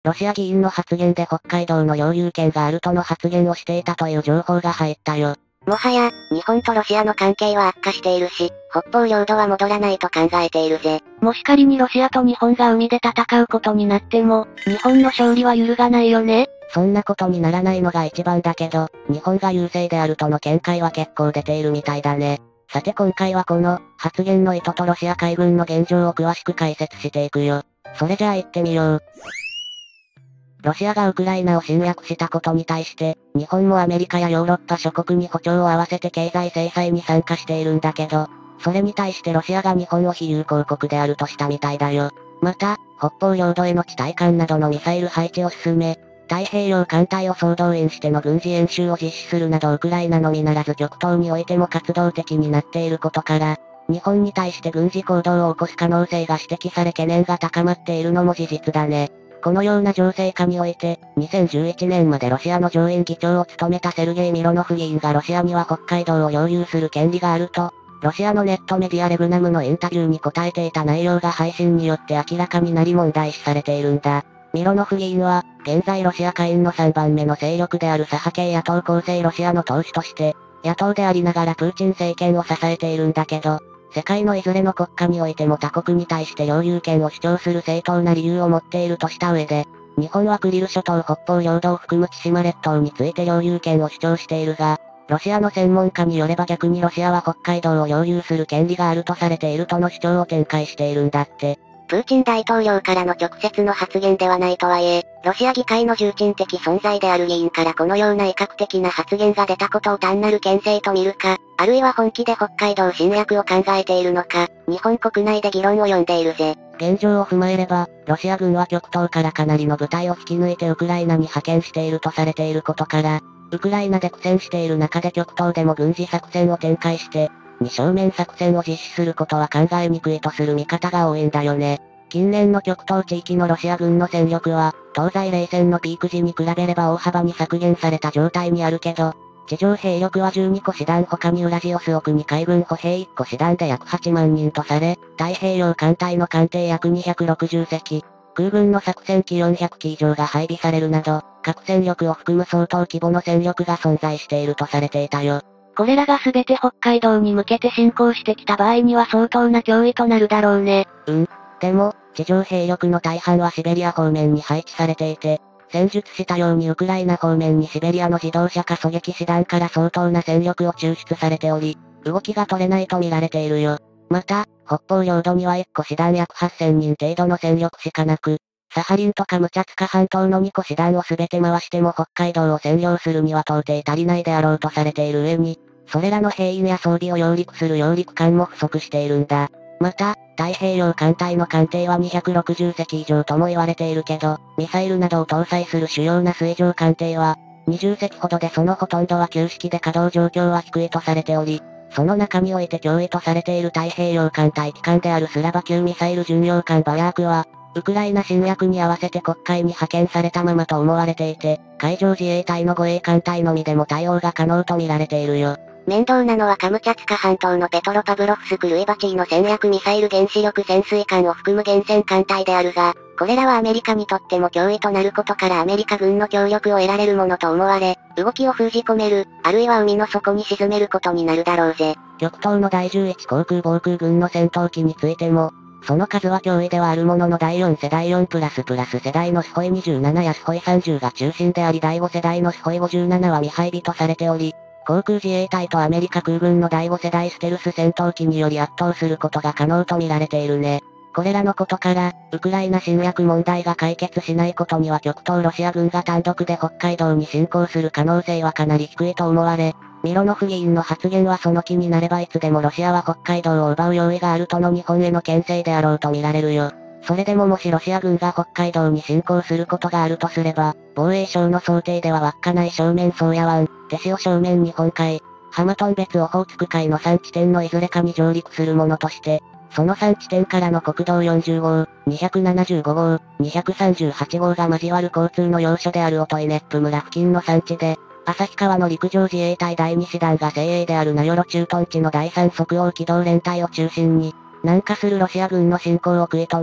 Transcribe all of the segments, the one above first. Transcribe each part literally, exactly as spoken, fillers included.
ロシア議員の発言で北海道の領有権があるとの発言をしていたという情報が入ったよ。 もはや、日本とロシアの関係は悪化しているし、北方領土は戻らないと考えているぜ。 もし仮にロシアと日本が海で戦うことになっても、日本の勝利は揺るがないよね。 そんなことにならないのが一番だけど、日本が優勢であるとの見解は結構出ているみたいだね。さて今回はこの、発言の意図とロシア海軍の現状を詳しく解説していくよ。それじゃあ行ってみよう。ロシアがウクライナを侵略したことに対して、日本もアメリカやヨーロッパ諸国に歩調を合わせて経済制裁に参加しているんだけど、それに対してロシアが日本を非友好国であるとしたみたいだよ。また、北方領土への地対艦などのミサイル配置を進め、太平洋艦隊を総動員しての軍事演習を実施するなどウクライナのみならず極東においても活動的になっていることから、日本に対して軍事行動を起こす可能性が指摘され懸念が高まっているのも事実だね。このような情勢下において、にせんじゅういちねんまでロシアの上院議長を務めたセルゲイ・ミロノフ議員がロシアには北海道を領有する権利があると、ロシアのネットメディアレブナムのインタビューに答えていた内容が配信によって明らかになり問題視されているんだ。ミロノフ議員は、現在ロシア下院のさんばんめの勢力である左派系野党公正ロシアの党首として、野党でありながらプーチン政権を支えているんだけど、世界のいずれの国家においても他国に対して領有権を主張する正当な理由を持っているとした上で、日本はクリル諸島北方領土を含む千島列島について領有権を主張しているが、ロシアの専門家によれば逆にロシアは北海道を領有する権利があるとされているとの主張を展開しているんだって。 プーチン大統領からの直接の発言ではないとはいえ、ロシア議会の重鎮的存在である議員からこのような威嚇的な発言が出たことを単なる牽制と見るか、あるいは本気で北海道侵略を考えているのか、日本国内で議論を呼んでいるぜ。 現状を踏まえれば、ロシア軍は極東からかなりの部隊を引き抜いてウクライナに派遣しているとされていることから、ウクライナで苦戦している中で極東でも軍事作戦を展開して、二正面作戦を実施することは考えにくいとする見方が多いんだよね。近年の極東地域のロシア軍の戦力は、東西冷戦のピーク時に比べれば大幅に削減された状態にあるけど、地上兵力はじゅうにこ師団他にウラジオス奥に海軍歩兵いっこ師団で約はちまんにんとされ、太平洋艦隊の艦艇約にひゃくろくじゅっせき、空軍の作戦機よんひゃくき以上が配備されるなど、核戦力を含む相当規模の戦力が存在しているとされていたよ。 これらが全て北海道に向けて侵攻してきた場合には相当な脅威となるだろうね。 うん。でも、地上兵力の大半はシベリア方面に配置されていて、戦術したようにウクライナ方面にシベリアの自動車化狙撃師団から相当な戦力を抽出されており、動きが取れないと見られているよ。また、北方領土にはいっこ師団約はっせんにん程度の戦力しかなく、サハリンとカムチャツカ半島のにこ師団を全て回しても北海道を占領するには到底足りないであろうとされている上に、それらの兵員や装備を揚陸する揚陸艦も不足しているんだ。また、太平洋艦隊の艦艇はにひゃくろくじゅっせき以上とも言われているけど、ミサイルなどを搭載する主要な水上艦艇は、にじゅっせきほどでそのほとんどは旧式で稼働状況は低いとされており、その中において脅威とされている太平洋艦隊機関であるスラバ級ミサイル巡洋艦バヤークは、ウクライナ侵略に合わせて国会に派遣されたままと思われていて、海上自衛隊の護衛艦隊のみでも対応が可能と見られているよ。 面倒なのはカムチャツカ半島のペトロパブロフスクルイバチーの戦略ミサイル原子力潜水艦を含む原潜艦隊であるが、これらはアメリカにとっても脅威となることからアメリカ軍の協力を得られるものと思われ、動きを封じ込める、あるいは海の底に沈めることになるだろうぜ。 極東のだいじゅういち航空防空軍の戦闘機についても、その数は脅威ではあるもののだいよん世代よんプラスプラス世代のスホイにじゅうななやスホイさんじゅうが中心でありだいご世代のスホイごじゅうななは未配備とされており、航空自衛隊とアメリカ空軍のだいご世代ステルス戦闘機により圧倒することが可能と見られているね。これらのことから、ウクライナ侵略問題が解決しないことには極東ロシア軍が単独で北海道に侵攻する可能性はかなり低いと思われ、ミロノフ議員の発言はその気になればいつでもロシアは北海道を奪う用意があるとの日本への牽制であろうと見られるよ。それでももしロシア軍が北海道に侵攻することがあるとすれば、防衛省の想定では稚内正面宗谷湾、手塩正面日本海、ハマトン別オホーツク海のさん地点のいずれかに上陸するものとして、そのさん地点からの国道よんじゅうごう、にひゃくななじゅうごごう、にひゃくさんじゅうはちごうが交わる交通の要所である音威熱府村付近の山地で、旭川の陸上自衛隊だいに師団が精鋭である名寄駐屯地のだいさん即応機動連隊を中心に、南下するロシア軍の侵攻を食い止め、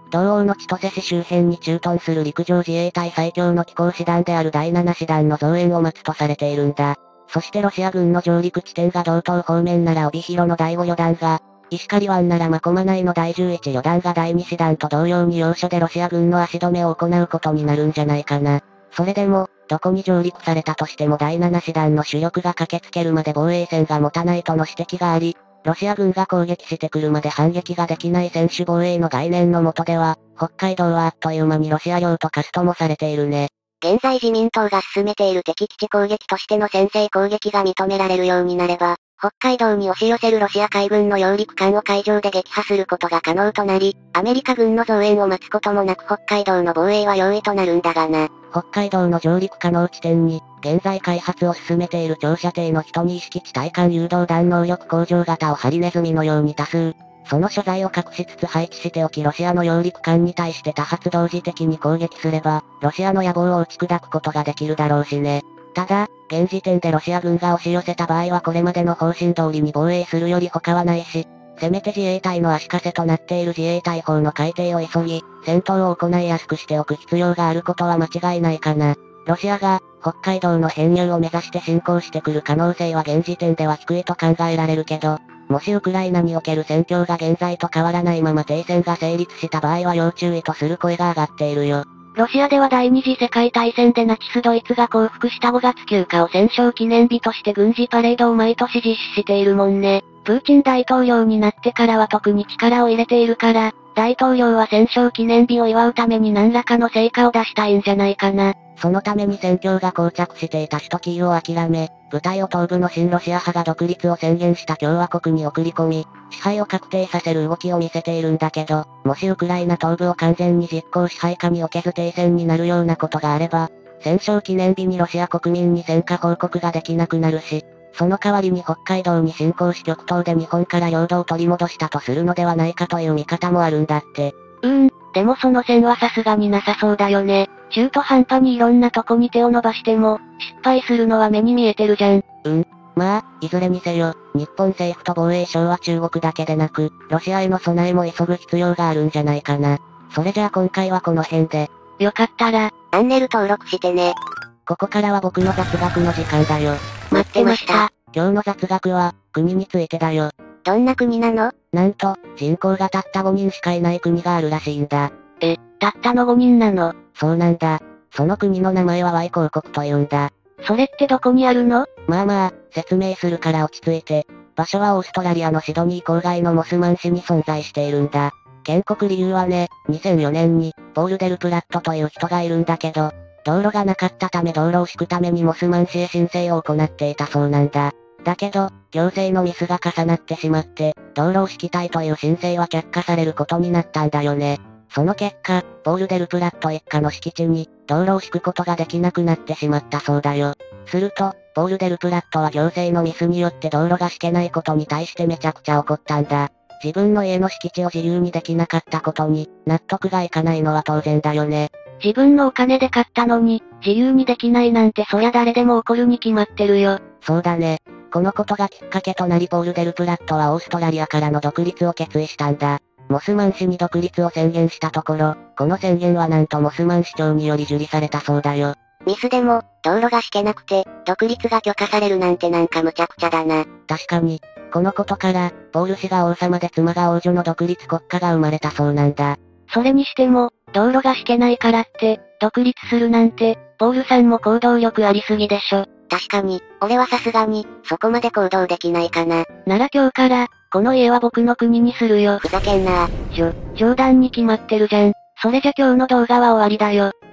同王の千歳市周辺に駐屯する陸上自衛隊最強の機甲師団であるだいなな師団の増援を待つとされているんだ。そしてロシア軍の上陸地点が道東方面なら帯広のだいご旅団が、石狩湾なら真駒内のだいじゅういち旅団がだいに師団と同様に要所でロシア軍の足止めを行うことになるんじゃないかな。それでも、どこに上陸されたとしてもだいなな師団の主力が駆けつけるまで防衛線が持たないとの指摘があり、ロシア軍が攻撃してくるまで反撃ができない専守防衛の概念の下では、北海道はあっという間にロシア領と化すともされているね。 現在自民党が進めている敵基地攻撃としての先制攻撃が認められるようになれば、北海道に押し寄せるロシア海軍の揚陸艦を海上で撃破することが可能となり、アメリカ軍の増援を待つこともなく北海道の防衛は容易となるんだがな。 北海道の上陸可能地点に、現在開発を進めている長射程のひとに式地対艦誘導弾能力向上型をハリネズミのように多数、その所在を隠しつつ配置しておきロシアの揚陸艦に対して多発同時的に攻撃すれば、ロシアの野望を打ち砕くことができるだろうしね。ただ、現時点でロシア軍が押し寄せた場合はこれまでの方針通りに防衛するより他はないし、せめて自衛隊の足かせとなっている自衛隊法の改定を急ぎ、戦闘を行いやすくしておく必要があることは間違いないかな。ロシアが、北海道の編入を目指して侵攻してくる可能性は現時点では低いと考えられるけど、もしウクライナにおける戦況が現在と変わらないまま停戦が成立した場合は要注意とする声が上がっているよ。 ロシアでは第二次世界大戦でナチスドイツが降伏したごがつきゅうかを戦勝記念日として軍事パレードを毎年実施しているもんね。プーチン大統領になってからは特に力を入れているから、大統領は戦勝記念日を祝うために何らかの成果を出したいんじゃないかな。 そのために戦況が膠着していた首都キーウを諦め、部隊を東部の親ロシア派が独立を宣言した共和国に送り込み、支配を確定させる動きを見せているんだけど、もしウクライナ東部を完全に実行支配下に置けず停戦になるようなことがあれば、戦勝記念日にロシア国民に戦果報告ができなくなるし、その代わりに北海道に侵攻し極東で日本から領土を取り戻したとするのではないかという見方もあるんだって。 うーん、でもその線はさすがになさそうだよね。中途半端にいろんなとこに手を伸ばしても、失敗するのは目に見えてるじゃん。 うん。まあ、いずれにせよ、日本政府と防衛省は中国だけでなく、ロシアへの備えも急ぐ必要があるんじゃないかな。それじゃあ今回はこの辺で。 よかったら、 チャンネル登録してね。 ここからは僕の雑学の時間だよ。 待ってました。 今日の雑学は、国についてだよ。 どんな国なの？ なんと、人口がたったごにんしかいない国があるらしいんだ。 え、たったのごにんなの？ そうなんだ。その国の名前はワイ公国と言うんだ。 それってどこにあるの？ まあまあ、説明するから落ち着いて。場所はオーストラリアのシドニー郊外のモスマン市に存在しているんだ。建国理由はね、にせんよねんに、ポール・デル・プラットという人がいるんだけど、道路がなかったため道路を敷くためにモスマン市へ申請を行っていたそうなんだ。だけど、行政のミスが重なってしまって、道路を敷きたいという申請は却下されることになったんだよね。その結果、ポール・デル・プラット一家の敷地に、道路を敷くことができなくなってしまったそうだよ。すると、ポール・デル・プラットは行政のミスによって道路が敷けないことに対してめちゃくちゃ怒ったんだ。自分の家の敷地を自由にできなかったことに、納得がいかないのは当然だよね。 自分のお金で買ったのに、自由にできないなんてそりゃ誰でも怒るに決まってるよ。 そうだね。このことがきっかけとなりポール・デル・プラットはオーストラリアからの独立を決意したんだ。モスマン市に独立を宣言したところ、この宣言はなんとモスマン市長により受理されたそうだよ。 ミスでも、道路が敷けなくて、独立が許可されるなんてなんか無茶苦茶だな。 確かに。このことから、ポール氏が王様で妻が王女の独立国家が生まれたそうなんだ。 それにしても、道路が敷けないからって、独立するなんて、ポールさんも行動力ありすぎでしょ。 確かに、俺はさすがに、そこまで行動できないかな。 なら今日から、この家は僕の国にするよ。 ふざけんなじょ、冗談に決まってるじゃん。それじゃ今日の動画は終わりだよ。